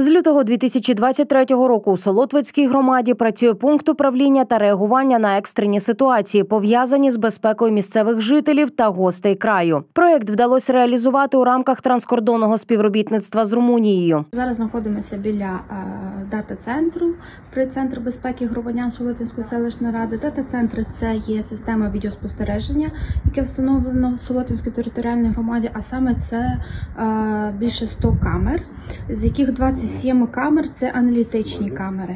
З лютого 2023 року у Солотвицькій громаді працює пункт управління та реагування на екстрені ситуації, пов'язані з безпекою місцевих жителів та гостей краю. Проєкт вдалося реалізувати у рамках транскордонного співробітництва з Румунією. Зараз знаходимося біля дата-центру при Центрі безпеки громадян Солотвинської селищної ради. Дата-центр – це є система відеоспостереження, яке встановлено в Солотвинській територіальній громаді, а саме це більше 100 камер, з яких 27 камер – це аналітичні камери.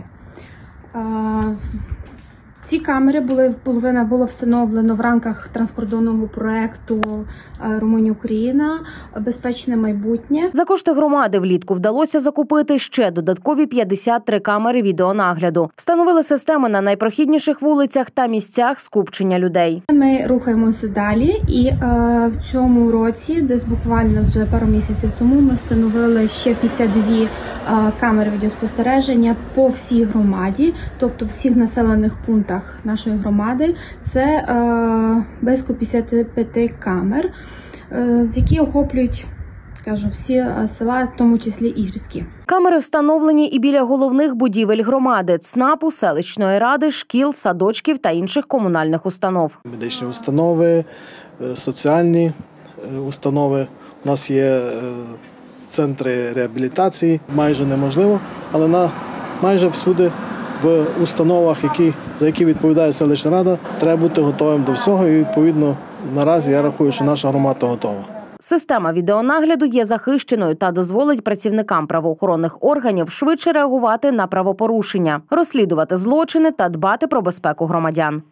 Ці камери половина було встановлено в рамках транскордонного проєкту «Румунія-Україна. Безпечне майбутнє». За кошти громади влітку вдалося закупити ще додаткові 53 камери відеонагляду. Встановили системи на найпрохідніших вулицях та місцях скупчення людей. Ми рухаємося далі і в цьому році, десь буквально вже пару місяців тому, ми встановили ще 52 камери відеоспостереження по всій громаді, тобто в всіх населених пунктах нашої громади. Це близько 55 камер, які охоплюють, всі села, в тому числі і гірські. Камери встановлені і біля головних будівель громади – ЦНАПу, селищної ради, шкіл, садочків та інших комунальних установ. Медичні установи, соціальні установи. У нас є центри реабілітації, майже неможливо, але майже всюди в установах, за які відповідає селищна рада, треба бути готовим до всього і, відповідно, наразі я рахую, що наша громада готова. Система відеонагляду є захищеною та дозволить працівникам правоохоронних органів швидше реагувати на правопорушення, розслідувати злочини та дбати про безпеку громадян.